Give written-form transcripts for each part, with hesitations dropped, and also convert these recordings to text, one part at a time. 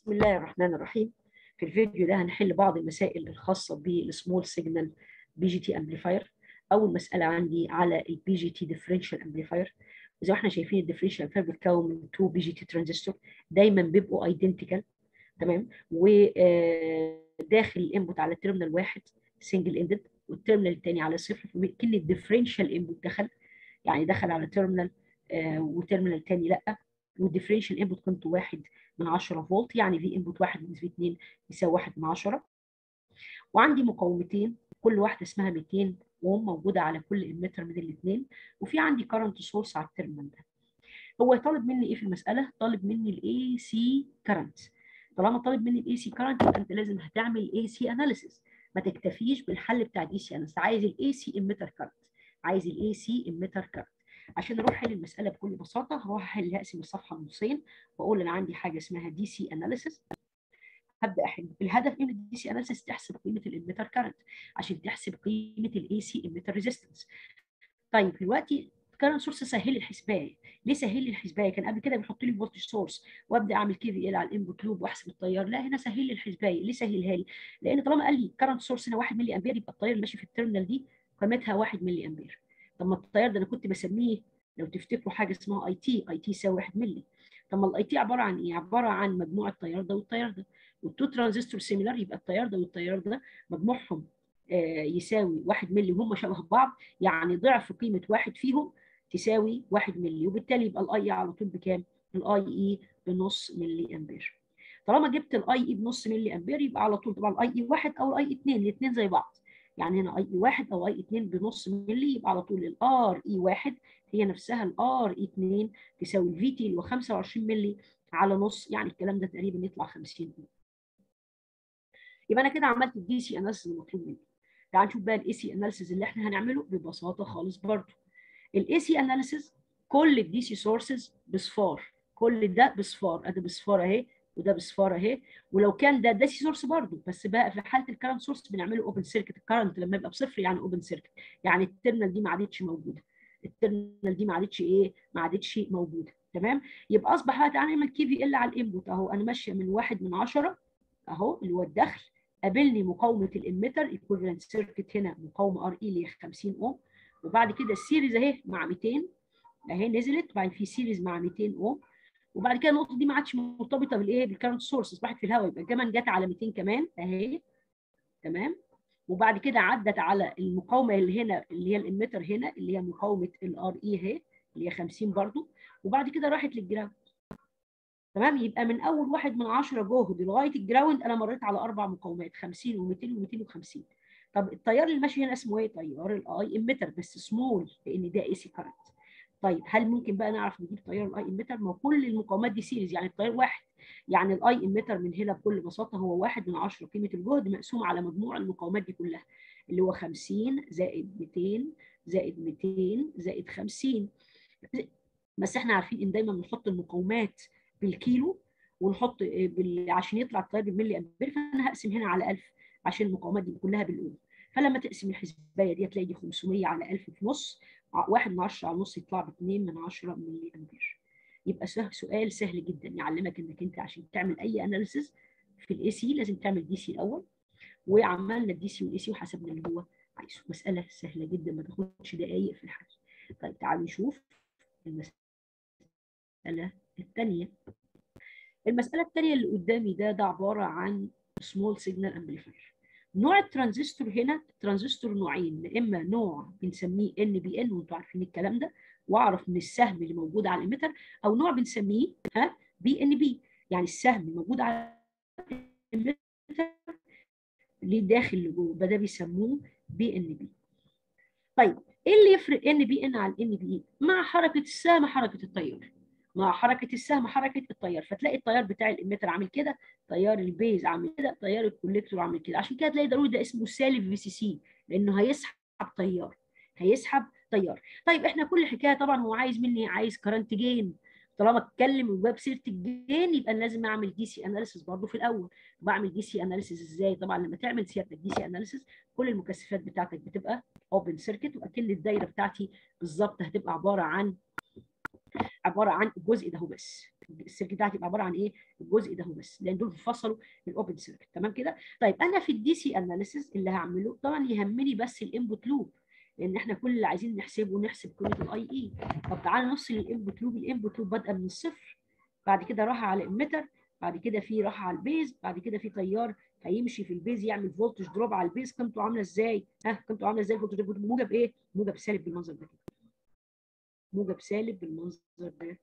بسم الله الرحمن الرحيم. في الفيديو ده هنحل بعض المسائل الخاصة بالسمول سيجنال بي جي تي امبليفاير. أول مسألة عندي على البي جي تي ديفرنشال امبليفاير، وزي ما احنا شايفين الديفرنشال امبليفاير بيتكون من 2 بي جي تي ترانزستور دايما بيبقوا ايدنتيكال. تمام. وداخل الانبوت على تيرمينال واحد سنجل اندد والتيرمينال الثاني على صفر، كلمة ديفرنشال انبوت دخل يعني دخل على تيرمينال وتيرمينال ثاني لا، والديفرنشال انبوت قيمته 1/10 فولت، يعني في انبوت 1 نسبة 2 يساوي 1/10. وعندي مقاومتين كل واحدة اسمها 200 اوم موجودة على كل اميتر من الاثنين، وفي عندي كارنت سورس على التيرمينال ده. هو طالب مني ايه في المسألة؟ طالب مني الاي سي كارنت. طالما طالب مني الاي سي كارنت يبقى انت لازم هتعمل اي سي اناليسيس، ما تكتفيش بالحل بتاع الاي سي اناليسيس، عايز الاي سي اميتر كارنت، عايز الاي سي اميتر كارنت. عشان اروح احل المساله بكل بساطه هروح احل هقسم الصفحه نصين واقول انا عندي حاجه اسمها دي سي اناليسيس. هبدا احل. الهدف من الدي سي اناليسيس تحسب قيمه الاميتر كارنت عشان تحسب قيمه الاي سي اميتر ريزيستنس. طيب دلوقتي كارنت سورس سهل لي الحسبايه. ليه سهل لي الحسبايه؟ كان قبل كده بيحط لي فولتج سورس وابدا اعمل كي في ال على الانبوت لوب واحسب التيار. لا، هنا سهل لي الحسبايه. ليه سهلها لي؟ لان طالما قال لي كارنت سورس هنا 1 ملي امبير، يبقى التيار اللي ماشي في التيرمينال دي قيمتها 1 ملي امبير. طب ما التيار ده انا كنت بسميه لو تفتكروا حاجه اسمها اي تي، اي تي يساوي 1 ملي. طب ما الاي تي عباره عن ايه؟ عباره عن مجموع التيار ده والتيار ده، والتو ترانزستور سيميلار، يبقى التيار ده والتيار ده مجموعهم يساوي 1 ملي وهم شبه بعض، يعني ضعف قيمه واحد فيهم تساوي 1 ملي، وبالتالي يبقى الاي على طول بكام؟ الاي اي بنص ملي امبير. طالما جبت الاي اي بنص ملي امبير يبقى على طول طبعا الاي اي 1 او الاي 2، الاثنين زي بعض. يعني هنا اي اي 1 او اي 2 بنص ملي، يبقى على طول الار اي 1 هي نفسها الار اي 2 تساوي الفي تي اللي هو 25 ملي على نص، يعني الكلام ده تقريبا يطلع 50 ملي. يبقى انا كده عملت الدي سي اناليسيس المطلوب مني. تعال نشوف بقى الاي سي اناليسيس اللي احنا هنعمله ببساطه خالص برضه. الاي سي اناليسيس كل الدي سي سورسز بصفار، كل ده بصفار، ادي بصفار اهي وده بصفار اهي. ولو كان ده دي سي سورس برضه، بس بقى في حاله الكرنت سورس بنعمله اوبن سيركت. الكرنت لما يبقى بصفر يعني اوبن سيركت، يعني الترمينال دي ما عادتش موجوده، الترمينال دي ما عادتش ايه؟ ما عادتش موجوده. تمام. يبقى اصبح بقى تعالى نعمل كي في ال على الانبوت اهو. انا ماشيه من 1/10 اهو اللي هو الدخل، قابلني مقاومه الاميتر ايكوفالنت سيركت، هنا مقاومه ار اي اللي هي 50 اوم، وبعد كده السيريز اهي مع 200 اهي نزلت، وبعدين في سيريز مع 200 اوم، وبعد كده النقطه دي ما عادش مرتبطه بالايه؟ بالكارنت سورس، اصبحت في الهواء، يبقى كمان جت على 200 كمان اهي. تمام. وبعد كده عدت على المقاومه اللي هنا اللي هي الاميتر هنا اللي هي مقاومه الار اي اهي اللي هي 50 برضو، وبعد كده راحت للجراوند. تمام. يبقى من اول 1/10 جهد لغايه الجراوند انا مريت على اربع مقاومات 50 و200 و250. طب التيار اللي ماشي هنا اسمه ايه؟ تيار الاي اميتر بس سمول لان ده اي سي كارنت. طيب هل ممكن بقى نعرف نجيب تيار الاي اميتر؟ ما كل المقاومات دي سيريز يعني التيار واحد، يعني الاي اميتر من هنا بكل بساطه هو 1/10 قيمه الجهد مقسوم على مجموع المقاومات دي كلها اللي هو 50 زائد 200 زائد 200 زائد 50. بس احنا عارفين ان دايما بنحط المقاومات بالكيلو ونحط عشان يطلع التيار بالملي امبير، فانا هقسم هنا على 1000 عشان المقاومات دي كلها بالاوم. فلما تقسم الحسبايه دي تلاقي دي 500 على 1000 في نص، 1/10 على نص يطلع ب 2/10 ملي امبير. يبقى سؤال سهل جدا يعلمك انك انت عشان تعمل اي اناليسيس في الاي سي لازم تعمل دي سي الاول، وعملنا الدي سي والاي سي وحسبنا اللي هو عايزه. مساله سهله جدا ما تاخدش دقائق في الحل. طيب تعالوا نشوف المساله الثانيه. المسألة الثانية اللي قدامي ده عبارة عن سمول سيجنال امبليفاير. نوع الترانزستور هنا الترانزستور نوعين، يا اما نوع بنسميه ان بي ان وانتم عارفين الكلام ده واعرف من السهم اللي موجود على الاميتر، او نوع بنسميه بي ان بي، يعني السهم موجود على الاميتر ليه داخل لجوه، ده بيسموه بي ان بي. طيب ايه اللي يفرق ان بي ان عن ان بي؟ مع حركه السهم حركه التيار، مع حركه السهم حركه التيار، فتلاقي التيار بتاع الاميتر عامل كده، تيار البيز عامل كده، تيار الكوليكتور عامل كده. عشان كده تلاقي ضروري ده اسمه سالب في سي سي، لانه هيسحب تيار، هيسحب تيار. طيب احنا كل حكايه طبعا هو عايز مني عايز كرنت جين. طالما اتكلم وجاب سيره الجين يبقى لازم اعمل دي سي اناليسيس برضه في الاول. بعمل دي سي اناليسيس ازاي؟ طبعا لما تعمل سيادتك دي سي اناليسيس كل المكثفات بتاعتك بتبقى اوبن سيركت، واكن الدايره بتاعتي بالظبط هتبقى عباره عن عباره عن الجزء ده هو بس. السيركت ده هتبقى عباره عن ايه؟ الجزء ده هو بس، لان دول بيفصلوا الاوبن سيركت. تمام كده؟ طيب انا في الدي سي اناليسيس اللي هعمله طبعا يهمني بس الانبوت لوب، لان احنا كل اللي عايزين نحسبه نحسب قيمه الاي اي. طب تعالى نفصل الانبوت لوب. الانبوت لوب بادئه من الصفر، بعد كده راح على الاميتر، بعد كده في راح على البيز، بعد كده في تيار هيمشي في البيز يعمل فولتج دروب على البيز. قيمته عامله ازاي؟ قيمته عامله ازاي الفولتج دروب؟ موجب ايه؟ موجب سالب بالمنظر ده كده. موجب سالب بالمنظر ده كده.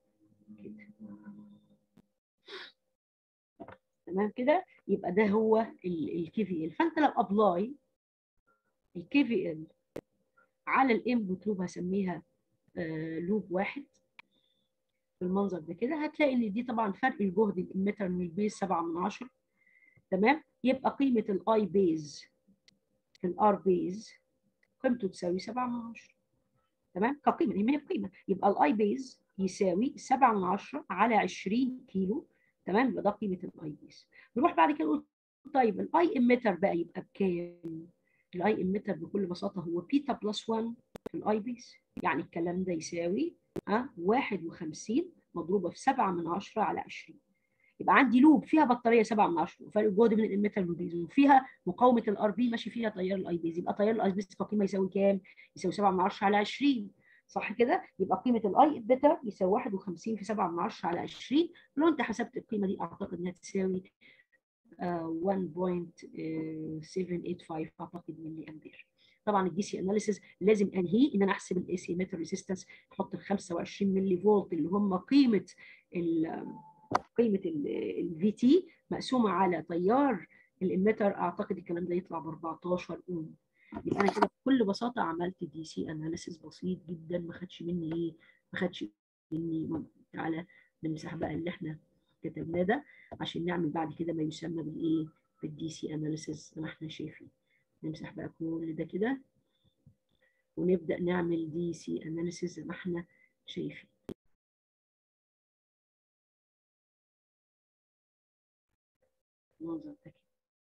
تمام كده؟ يبقى ده هو الكي في ال. فانت لو ابلاي الكي في ال على الانبوت لوب هسميها لوب واحد بالمنظر ده كده، هتلاقي ان دي طبعا فرق الجهد الاميتر من البيز 7/10. تمام؟ يبقى قيمه الاي بيز في الار بيز قيمته تساوي 7/10. تمام؟ كقيمه، هي قيمه، يبقى الاي بيز يساوي 7/10 على 20 كيلو. تمام؟ يبقى ده قيمه الاي بيز. نروح بعد كده نقول طيب الاي اميتر بقى يبقى بكام؟ الاي اميتر بكل بساطه هو بيتا بلس 1 في الاي بيز. يعني الكلام ده يساوي 51 مضروبه في 7/10 على 20. يبقى عندي لوب فيها بطاريه 7/10 وفرق الجهد من الاميتر والبيز، وفيها مقاومه الار بي ماشي فيها تيار الاي بيز. يبقى تيار الاي بيز كقيمه يساوي كام؟ يساوي 7/10 على 20. صح كده؟ يبقى قيمه الاي اميتر يساوي 51 في 7/10 على 20. لو انت حسبت القيمه دي اعتقد انها تساوي 1.785 اعتقد ملي امبير. طبعا الدي سي اناليسيز لازم انهيه ان انا احسب الاي سي متر ريزيستنس، احط ال 25 ملي فولت اللي هم قيمه الفي تي مقسومه على تيار الاميتر. اعتقد الكلام ده يطلع ب 14 اوم. يبقى انا كده بكل بساطه عملت دي سي اناليسيز بسيط جدا، ما خدش مني ايه؟ ما خدش مني تعالى نمسح بقى اللي احنا كتبناه ده عشان نعمل بعد كده ما يسمى بالايه؟ بالدي سي اناليسيز زي ما احنا شايفين. نمسح بقى كل ده كده ونبدا نعمل دي سي اناليسيز زي ما احنا شايفين. المنظر ده كده.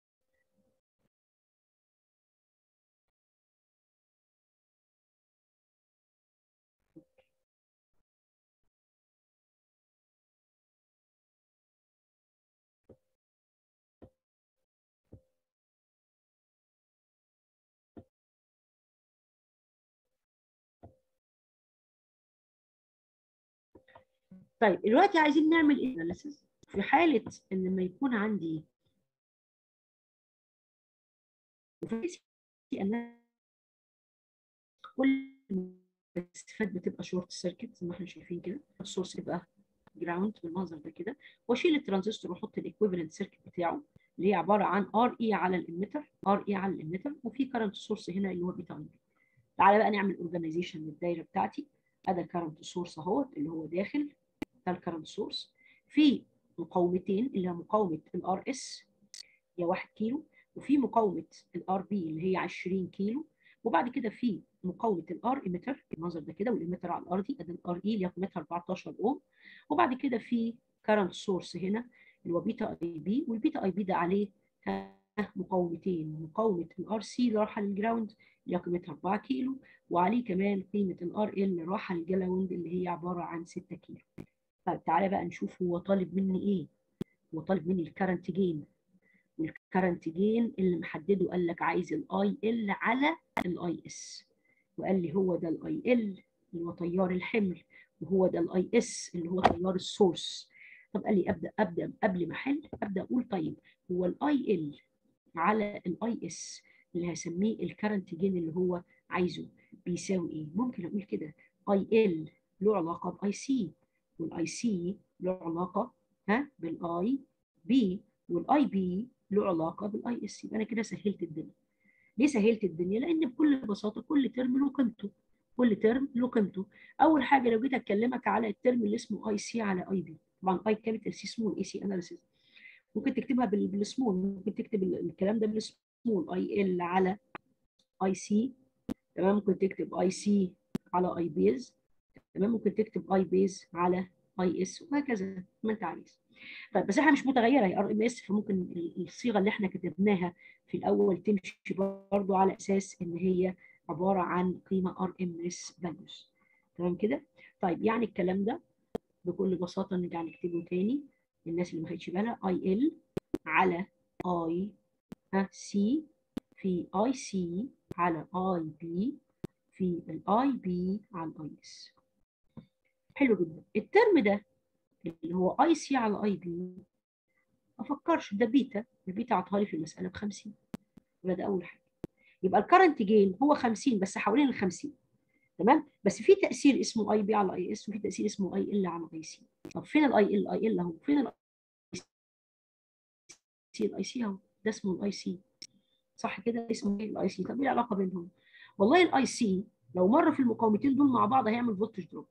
طيب دلوقتي عايزين نعمل ايه اناليسيز في حاله ان لما يكون عندي كل المكثفات بتبقى شورت سيركت زي ما احنا شايفين كده. السورس يبقى جراوند بالمنظر ده كده، واشيل الترانزستور واحط الايكويفالنت سيركت بتاعه اللي هي عباره عن ار اي على الاميتر، ار اي على الاميتر، وفي كرنت سورس هنا اللي هو بيتا اي. تعالى بقى نعمل اورجانيزيشن للدايره بتاعتي. ادي الكرنت سورس اهوت اللي هو داخل، ده الكرنت سورس. في مقاومتين اللي هي مقاومه الار اس هي 1 كيلو، وفي مقاومه الار بي اللي هي 20 كيلو، وبعد كده في مقاومه الار ايميتر بالمنظر ده كده، والاميتر على الار دي ادي الار اي اللي هي قيمتها 14 اوم. وبعد كده في كارنت سورس هنا اللي هو بيتا اي بي، والبيتا اي بي ده عليه مقاومتين، مقاومه الار سي اللي رايحه للجراوند اللي هي قيمتها 4 كيلو، وعليه كمان قيمه الار ال اللي رايحه للجراوند اللي هي عباره عن 6 كيلو. طيب تعالى بقى نشوف هو طالب مني ايه. هو طالب مني الكرنت جين، والكرنت جين اللي محدده قال لك عايز الاي ال على الاي اس، وقال لي هو ده الاي ال اللي هو تيار الحمل، وهو ده الاي اس اللي هو تيار السورس. طب قال لي ابدا قبل ما احل ابدا اقول طيب هو الاي ال على الاي اس اللي هسميه الكرنت جين اللي هو عايزه بيساوي ايه؟ ممكن اقول كده اي ال له علاقه باي سي، والاي سي له علاقه بالاي بي، والاي بي له علاقه بالاي اس. يبقى انا كده سهلت الدنيا. ليه سهلت الدنيا؟ لان بكل بساطه كل ترم له قيمته، كل ترم له قيمته. اول حاجه لو جيت اكلمك على الترم اللي اسمه اي سي على اي بي، طبعا اي كابيتال سي سمول اي سي اناليسيس، ممكن تكتبها بالسمول، ممكن تكتب الكلام ده بالسمول اي ال على اي سي. تمام؟ ممكن تكتب اي سي على اي بيز. تمام؟ ممكن تكتب اي بيز على اي اس، وهكذا ما انت عايز. طيب بس احنا مش متغيره هي ار ام اس، فممكن الصيغه اللي احنا كتبناها في الاول تمشي برضو على اساس ان هي عباره عن قيمه ار ام اس فاليوز. تمام كده؟ طيب يعني الكلام ده بكل بساطه نرجع نكتبه تاني للناس اللي ما خدتش بالها. اي ال على اي سي في اي سي على اي بي في الاي بي على الاي اس. حلو جدا. الترم ده اللي هو اي سي على اي بي، ما افكرش ده بيتا، البيتا عطاها لي في المساله ب 50، يبقى ده اول حاجه. يبقى الكرنت جين هو 50 بس حوالين ال 50، تمام؟ بس في تاثير اسمه اي بي على اي اس، وفي تاثير اسمه اي ال على اي سي. طب فين الاي ال؟ اي ال اهو. فين الاي سي؟ الاي سي اهو، ده اسمه الاي سي، صح كده؟ اسمه ايه الاي سي؟ طب ايه العلاقه بينهم؟ والله الاي سي لو مر في المقاومتين دول مع بعض هيعمل فولتج دروب،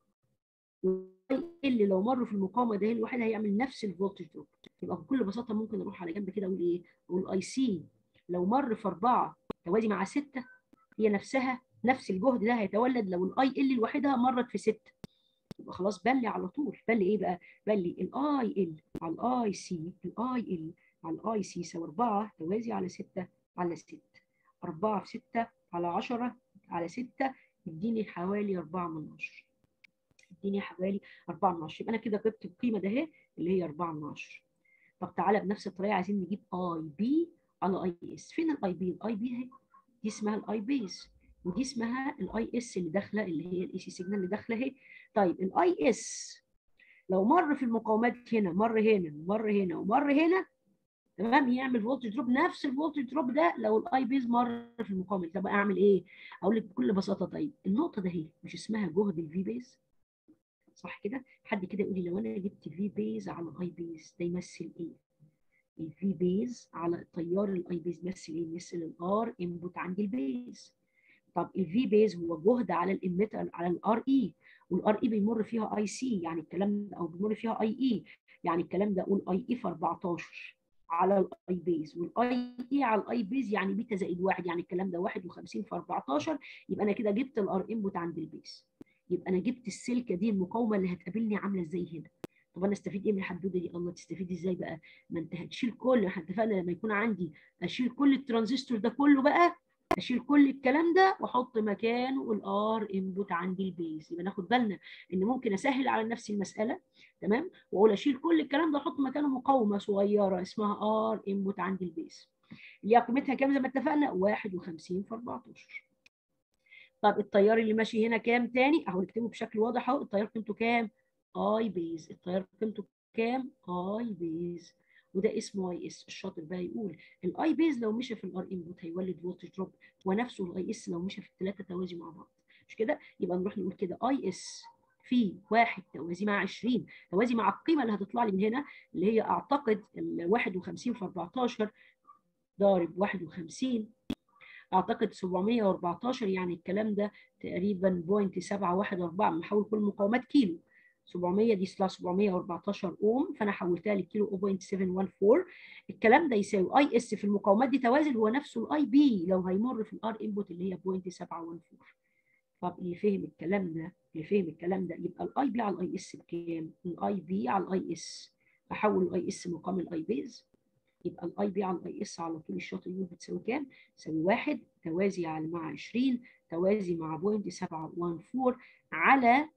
اللي لو مر في المقاومه ده الواحد هيعمل نفس الفولتج دروب. يبقى بكل بساطه ممكن اروح على جنب كده اقول ايه؟ اقول اي سي لو مر في 4 توازي مع 6، هي نفسها نفس الجهد ده هيتولد لو الاي ال لوحدها مرت في 6. يبقى خلاص بان لي على طول. بان لي ايه بقى؟ بان لي الاي ال على الاي سي، الاي ال على الاي سي يساوي 4 توازي على 6 على 6. 4 في 6 على 10 على 6 يديني حوالي 4 من 10. يديني حوالي 4 من 10. يبقى انا كده جبت القيمه ده اهي اللي هي 4 من 10. طب تعالى بنفس الطريقه عايزين نجيب اي بي على اي اس. فين الاي بي؟ الاي بي اهي، دي اسمها الاي بيز، ودي اسمها الاي اس اللي داخله اللي هي الاي سي سيجنال اللي داخله اهي. طيب الاي اس لو مر في المقاومات هنا، مر هنا مر هنا ومر هنا، تمام، يعمل فولتج دروب نفس الفولتج دروب ده لو الاي بيز مر في المقاومه. طب اعمل ايه؟ اقول لك بكل بساطه، طيب النقطه ده هي مش اسمها جهد الفي بيز؟ صح كده؟ حد كده يقول لي لو انا جبت في بيز على اي بيز ده يمثل ايه؟ الفي بيز على تيار الاي بيز يمثل ايه؟ يمثل الار انبوت عند البيز. طب الفي بيز هو جهد على الاميتر على الار اي، والار اي بيمر فيها اي سي، يعني الكلام ده، او بيمر فيها اي اي، يعني الكلام ده اقول اي اي في 14 على الاي بيز، والاي اي على الاي بيز يعني بيتا زائد 1، يعني الكلام ده 51 في 14. يبقى انا كده جبت الار انبوت عند البيز. يبقى انا جبت السلكه دي المقاومه اللي هتقابلني عامله ازاي هنا. طب انا استفيد ايه من الحدوده دي؟ الله، تستفيد ازاي بقى؟ ما انت هتشيل كل، احنا اتفقنا لما يكون عندي اشيل كل الترانزستور ده كله بقى، اشيل كل الكلام ده واحط مكانه الار انبوت عندي البيز. يبقى ناخد بالنا ان ممكن اسهل على نفسي المساله، تمام، واقول اشيل كل الكلام ده واحط مكانه مقاومه صغيره اسمها ار انبوت عندي البيز، اللي هي قيمتها كام زي ما اتفقنا؟ 51 في 14. طب التيار اللي ماشي هنا كام تاني؟ اهو نكتبه بشكل واضح اهو. التيار قيمته كام؟ اي بيز. التيار قيمته كام؟ اي بيز. وده اسمه اي اس. الشاطر بقى يقول الاي بيز لو مشى في الار انبوت هيولد فولتج دروب، ونفسه الاي اس لو مشى في الثلاثه توازي مع بعض. مش كده؟ يبقى نروح نقول كده اي اس في 1 توازي مع 20 توازي مع القيمه اللي هتطلع لي من هنا، اللي هي اعتقد ال 51 في 14 ضارب 51، اعتقد 714، يعني الكلام ده تقريبا 0.714. بحول كل مقاومات كيلو. 700 دي سلاش 714 اوم، فانا حولتها لكيلو 0.714. الكلام ده يساوي اي اس في المقاومات دي توازن هو نفسه الاي بي لو هيمر في الار انبوت اللي هي 0.714. طب اللي فهم الكلام ده، اللي فهم الكلام ده، يبقى الاي بي على الاي اس بكام؟ الاي بي على الاي اس احول الاي اس مقام الاي بيز، يبقى الاي بي على الاي اس على طول الشاطئ يقول بتساوي كام؟ تساوي 1 توازي على مع 20 توازي مع 0.714 على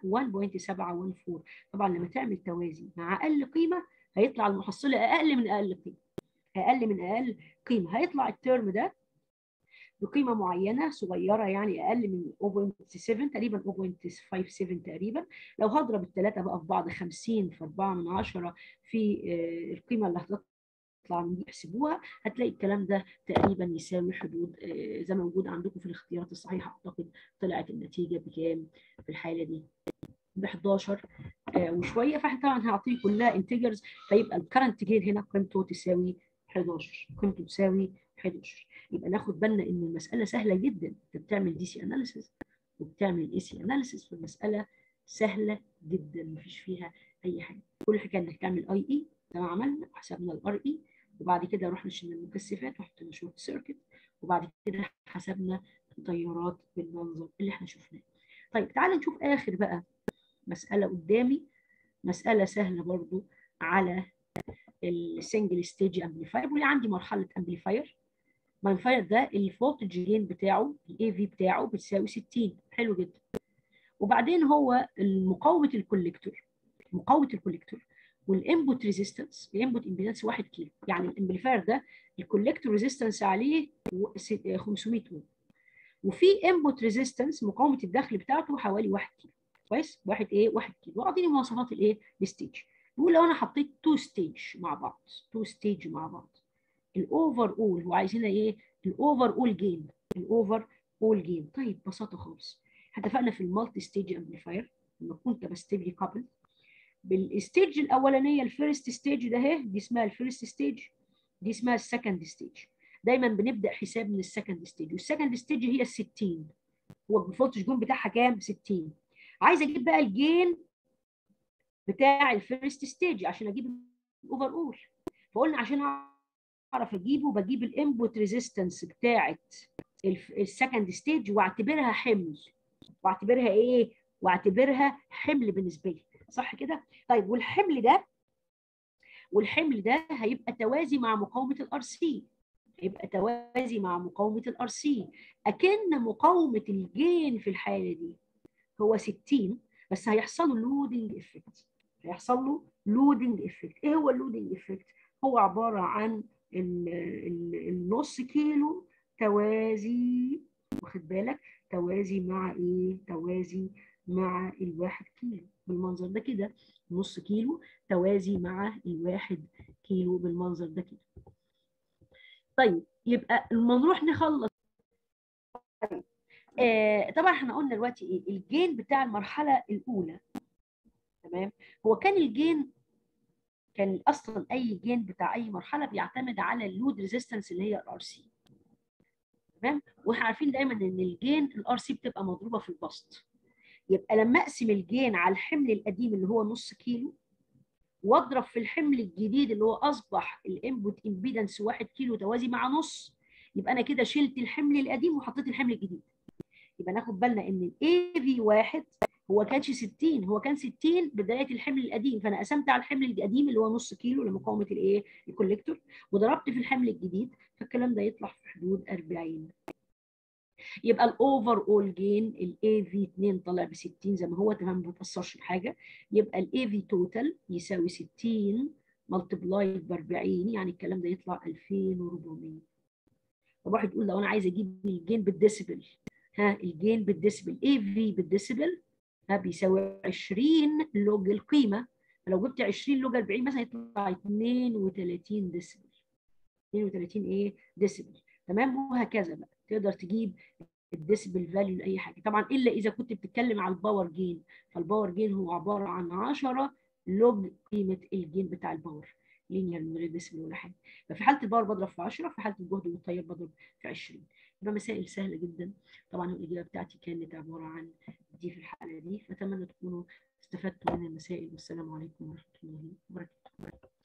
1.714. طبعا لما تعمل توازي مع اقل قيمه هيطلع المحصله اقل من اقل قيمه، اقل من اقل قيمه. هيطلع الترم ده بقيمه معينه صغيره، يعني اقل من 0.7 تقريبا 0.57 تقريبا. لو هضرب الثلاثه بقى في بعض 50 في 4 من 10 في القيمه اللي هتطلع من دي، احسبوها هتلاقي الكلام ده تقريبا يساوي حدود زي ما موجود عندكم في الاختيارات الصحيحه. اعتقد طلعت النتيجه بكام في الحاله دي؟ ب 11 وشويه. فاحنا طبعا هنعطيه كلها انتجرز، فيبقى الكرنت جين هنا قيمته تساوي 11، قيمته تساوي 11. يبقى ناخد بالنا ان المساله سهله جدا. انت بتعمل دي سي اناليسيس وبتعمل اي سي اناليسيس، فالمساله سهله جدا مفيش فيها اي حاجه. كل حاجه انك تعمل اي اي زي ما عملنا، حسبنا الار اي، وبعد كده رحنا شلنا المكثفات وحطينا شورت سيركت، وبعد كده حسبنا التيارات بالمنظر اللي احنا شفناه. طيب تعالى نشوف اخر بقى مساله قدامي، مساله سهله برضو على السنجل ستيج امبليفاير. واللي عندي مرحله امبليفاير، الامبليفاير ده الفولتج جين بتاعه الاي في بتاعه بتساوي 60. حلو جدا. وبعدين هو مقاومه الكوليكتور مقاومه الكوليكتور والانبوت ريزيستنس. الانبوت امبيدنس 1 كيلو، يعني الامبليفاير ده الكوليكتور ريزيستنس عليه 500 اوم، وفي انبوت ريزيستنس مقاومه الدخل بتاعته حوالي 1 كيلو. كويس، 1 كيلو. واعطيني مواصفات الايه الستيج. بيقول لو انا حطيت 2 ستيج مع بعض، 2 ستيج مع بعض، الاوفر اول هو عايزين ايه؟ الاوفر اول جين، الاوفر اول جين. طيب ببساطه خالص، اتفقنا في المالتي ستيج امبليفاير لما تكون كاباسيتيفلي كابل بالستيج الاولانيه، الفيرست ستيج ده اهي، دي اسمها الفيرست ستيج، دي اسمها السكند ستيج. دايما بنبدا حساب من السكند ستيج، والسكند ستيج هي ال 60. هو الفولتج جون بتاعها كام؟ 60. عايز اجيب بقى الجين بتاع الفيرست ستيج عشان اجيب الاوفر اول. فقلنا عشان اعرف اجيبه بجيب الانبوت ريزيستنس بتاعت السكند ستيج واعتبرها حمل. واعتبرها ايه؟ واعتبرها حمل بالنسبه لي، صح كده؟ طيب والحمل ده هيبقى توازي مع مقاومه الار سي، هيبقى توازي مع مقاومه الار سي. اكن مقاومه الجين في الحاله دي هو 60، بس هيحصل له لودنج افكت. هيحصل له لودنج افكت. ايه هو اللودنج افكت؟ هو عباره عن النص كيلو توازي، واخد بالك؟ توازي مع ايه؟ توازي مع الواحد كيلو بالمنظر ده كده. نص كيلو توازي مع الواحد كيلو بالمنظر ده كده. طيب يبقى لما نروح نخلص، طبعا احنا قلنا دلوقتي ايه الجين بتاع المرحله الاولى. تمام. هو كان الجين، كان اصلا اي جين بتاع اي مرحله بيعتمد على اللود ريزيستنس اللي هي الار سي. تمام. واحنا عارفين دايما ان الجين الار سي بتبقى مضروبه في البسط. يبقى لما اقسم الجين على الحمل القديم اللي هو نص كيلو، واضرب في الحمل الجديد اللي هو اصبح الانبوت امبيدنس 1 كيلو توازي مع نص، يبقى انا كده شلت الحمل القديم وحطيت الحمل الجديد. يبقى ناخد بالنا ان الاي في 1 هو كانش 60، هو كان 60 بدايه الحمل القديم، فانا قسمت على الحمل القديم اللي هو نص كيلو لمقاومه الايه الكوليكتور، وضربت في الحمل الجديد، فالكلام ده يطلع في حدود 40. يبقى الاوفر اول جين الاي في 2 طلع ب 60 زي ما هو، تمام، ما بتاثرش بحاجه. يبقى الاي في توتال يساوي 60 ملتبلايد ب 40، يعني الكلام ده يطلع 2400. طب واحد يقول لو انا عايز اجيب الجين بالديسيبل، الجين بالديسيبل اي في بالديسيبل بيساوي 20 لوج القيمه، فلو جبت 20 لوج 40 مثلا يطلع 32 ديسيبل. 32 ايه ديسيبل. تمام. وهكذا بقى تقدر تجيب الديسيبل فاليو لاي حاجه، طبعا الا اذا كنت بتتكلم على الباور جين، فالباور جين هو عباره عن 10 لوج قيمه الجين بتاع الباور، لينير من غير ديسيبل ولا حاجه. ففي حاله الباور بضرب في 10، في حاله الجهد والتيار بضرب في 20. يبقى مسائل سهله جدا. طبعا الاجابه بتاعتي كانت عباره عن دي في الحاله دي، فاتمنى تكونوا استفدتوا من المسائل، والسلام عليكم ورحمه الله وبركاته.